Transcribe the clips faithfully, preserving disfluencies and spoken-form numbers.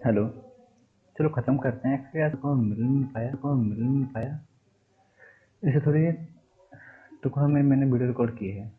Hello. चलो ख़त्म करते हैं कि यार कौन मिल नहीं पाया कौन मिल नहीं पाया इसे थोड़ी टुकड़ों में मैंने वीडियो रिकॉर्ड की है।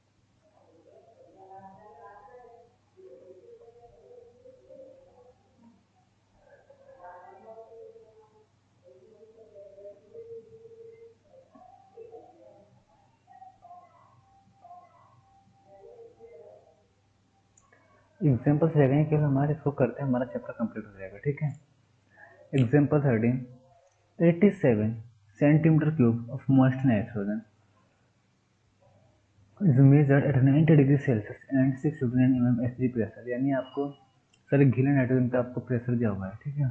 एग्जाम्पल रह गए केवल हमारे, इसको करते हैं, हमारा चैप्टर कंप्लीट हो जाएगा। ठीक है। Example thirteen, eighty seven centimetre cube of moist nitrogen is measured at ninety degree Celsius and six fifty nine M M S G pressure. यानी आपको सर गीले नाइट्रोजन का आपको प्रेशर दिया हुआ है। ठीक है।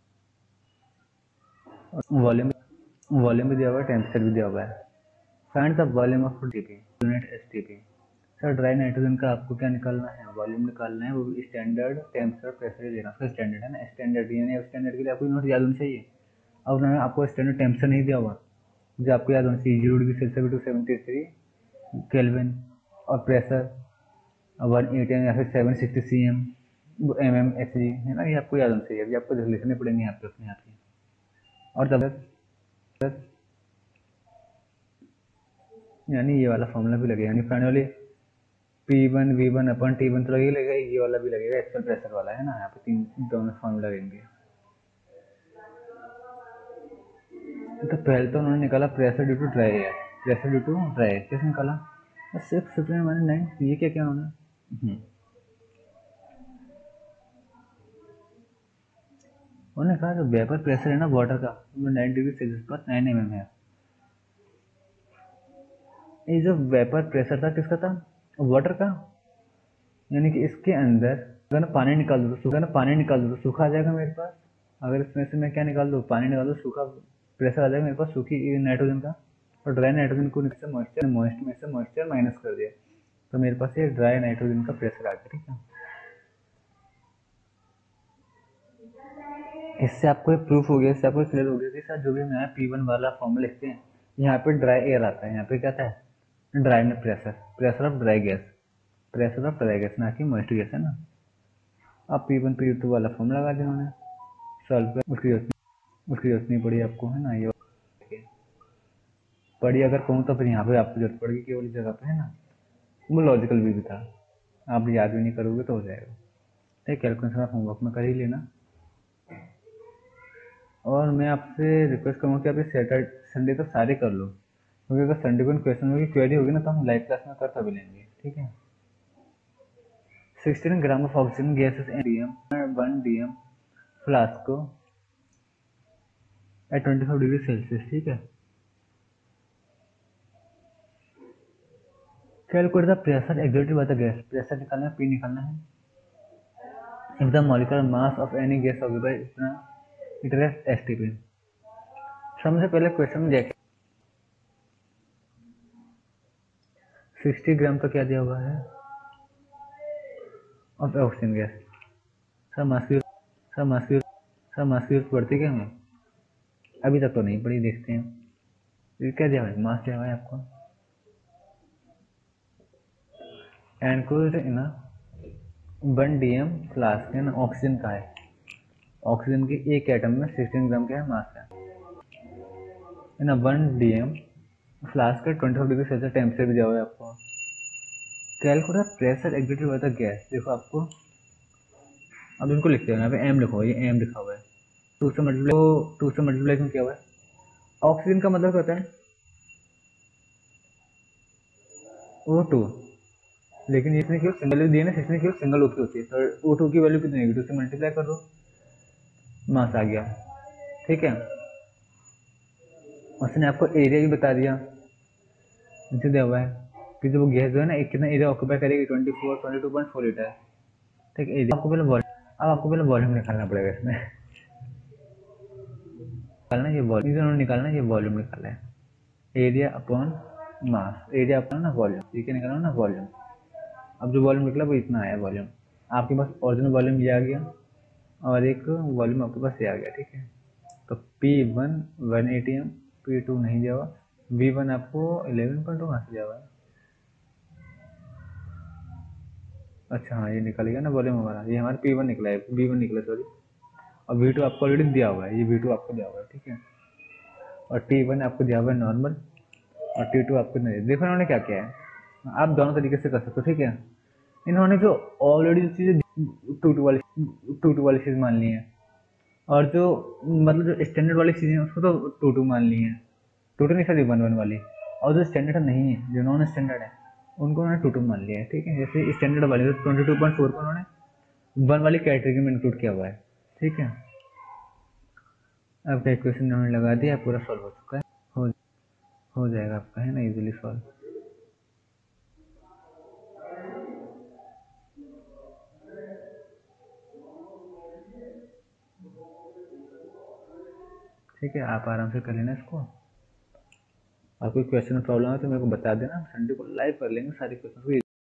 वॉल्यूम वॉल्यूम भी दिया हुआ है, टेम्परेचर भी दिया हुआ है। Find the volume of TP unit S T P. Sir dry nitrogen का आपको क्या निकालना है, वॉल्यूम निकालना है, वो भी स्टैंडर्ड टेम्परेचर प्रेशर देना। उसका स्टैंडर्ड है ना, स्टैंडर्ड यानी स्टैंडर्ड के लिए आपको यूनिट याद होनी चाहिए। अब उन्होंने आपको स्टैंडर्ड टेम्परेचर नहीं दिया हुआ, जो आपको याद होना चाहिए zero degree Celsius two seventy three kelvin, और प्रेशर वन एटीन या फिर seven sixty C M M M H G है ना, ये आपको याद होना चाहिए। अभी आपको लिखने पड़ेंगे यहाँ पे अपने आप ही। और तब यानी ये वाला फॉर्मूला भी लगेगा, यानी finally P one V one upon T one तो लगेगा, ये वाला भी लगेगा, एक्चुअल प्रेशर वाला है ना। यहाँ पे तीन दोनों फॉर्मूला लगेंगे। तो पहले तो उन्होंने निकाला pressure due to dry air, pressure due to dry air कैसे निकाला, सिक्स फिफ्टी माइनस नाइन, ये क्या क्या उन्होंने उन्होंने कहा जो वेपर प्रेशर है ना वाटर का, वो नाइन डिग्री सेल्सियस पर नाइन एम एम है। ये जो वेपर प्रेशर था किसका था, वाटर का। यानी कि इसके अंदर अगर मैं पानी निकाल दूँ तो अगर पानी निकाल दूँ तो सूखा आ जाएगा मेरे पास। अगर इसमें से मैं क्या निकाल दूँ, पानी निकाल दूँ, सूखा प्रेशर आ जाएगा मेरे पास, सूखी नाइट्रोजन का। और ड्राई नाइट्रोजन को से मॉइस्चर मॉइस्ट में से मॉइस्चर माइनस कर दिया, तो मेरे पास ये ड्राई नाइट्रोजन का प्रेशर आ गया। ठीक है। इससे आपको एक प्रूफ हो गया, इससे आपको क्लियर हो गया कि सर जो भी हम यहाँ पी वन वाला फॉर्मूला लिखते हैं, यहाँ पे ड्राई एयर आता है, यहाँ पे क्या था, ड्राई में pressure, pressure of dry gas, pressure of dry gas, ना कि मॉइस्ट गैस है ना। अब पी वन पी टू वाला फॉर्मूला लगा दिया उन्होंने, सॉल्व कर, उसकी जरूरत उसकी जरूरत नहीं पड़ी आपको, है ना। ये पढ़ी अगर कहूँ तो फिर यहाँ पे आपको जरूरत पड़ेगी केवल जगह पे, है ना। वो लॉजिकल भी, भी था, आप याद भी नहीं करोगे तो हो जाएगा। ठीक, कैलकुलेशन आप होमवर्क में कर ही लेना। और मैं आपसे रिक्वेस्ट करूँगा कि आप ये सैटरडे संडे तो सारे कर लो, क्योंकि अगर संडे को क्वेश्चन में क्वेरी होगी ना तो हम लाइव क्लास में कर तभी लेंगे। ठीक है। Sixteen gram of oxygen gases D M one D M flask at twenty five degree Celsius. ठीक है। Calculate the pressure exerted by the gas, pressure निकालना है, पी निकालना है। If the molecular mass of any gas occupied इतना it is STP. सबसे पहले question में देखिए सिक्सटी ग्राम का क्या दिया हुआ है of oxygen gas. Sir mask sir mask sir mask पढ़ती क्या हमें, अभी तक तो नहीं पढ़ी, देखते हैं। ये क्या दिया हुआ है, मास दिया हुआ है आपको, enclosed in one D M flask है ना, ऑक्सीजन का है, ऑक्सीजन के एक एटम में सिक्सटीन ग्राम का है मास है ना। वन डी एम फ्लास्क का twenty five degree Celsius temperature भी दिया हुआ है आपको। Calculate pressure exerted by the gas, देखो आपको, अब इनको लिखते हैं, यहाँ पे एम लिखो, ये एम लिखा हुआ है, टू से मल्टीप्लाई टू से मल्टीप्लाई क्यों किया हुआ है। ऑक्सीजन का मतलब होता है ओ टू, लेकिन इसमें केवल सिंगल वैल्यू दी है ना, इसमें केवल सिंगल ओ की होती है, तो ओ टू की वैल्यू कितनी होगी, टू से मल्टीप्लाई कर दो, मास आ गया। ठीक है। उसने आपको एरिया भी बता दिया, नीचे दिया हुआ है कि जो वो गैस जो है ना, एक कितना एरिया ऑक्यूपाई करेगी, twenty four twenty two point four litre. ठीक है। आपको पहले वॉल्यूम अब आपको पहले वॉल्यूम निकालना पड़ेगा इसमें, निकालना ये वॉल्यूम निकालना ये वॉल्यूम निकालना है, area upon mass, area upon ना वॉल्यूम, ठीक है, निकालना ना वॉल्यूम। अब जो वॉल्यूम निकला वो इतना आया वॉल्यूम, आपके पास ओरिजिनल वॉल्यूम ये आ गया और एक वॉल्यूम आपके पास ये आ गया। ठीक है। तो P one one A T M, P two नहीं दिया हुआ, वी वन आपको इलेवन पॉइंट टू कहाँ से दिया हुआ है। अच्छा हाँ, ये निकल गया ना वॉल्यूम हमारा, ये हमारा पी वन निकला है, वी वन निकला सॉरी, और वी टू आपको ऑलरेडी दिया हुआ है, ये वी टू आपको दिया हुआ है, ठीक है। और टी वन आपको दिया हुआ है नॉर्मल, और टी टू आपको नहीं। देखो इन्होंने क्या किया है, आप दोनों तरीके से कर सकते हो, ठीक है। इन्होंने जो ऑलरेडी जो चीज़ें टू टू वाली टू टू वाली चीज़ मान ली है, और जो मतलब जो स्टैंडर्ड वाली चीज़ें उसको तो टू टू मान ली है, टू टू नहीं सॉरी वन वन वाली। और जो स्टैंडर्ड नहीं है, जो नॉन स्टैंडर्ड है, उनको उन्होंने टू टू मान लिया है, ठीक है। जैसे स्टैंडर्ड वाले ट्वेंटी टू पॉइंट फोर को उन्होंने वन वाली कैटेगरी में इंक्लूड किया हुआ है, ठीक है। आपका इक्वेशन उन्होंने लगा दिया, पूरा सॉल्व हो चुका है, हो हो जाएगा आपका, है ना, इजीली सॉल्व। ठीक है, आप आराम से कर लेना इसको। आपको क्वेश्चन में प्रॉब्लम है तो मेरे को बता देना, संडे को लाइव कर लेंगे सारे क्वेश्चन को।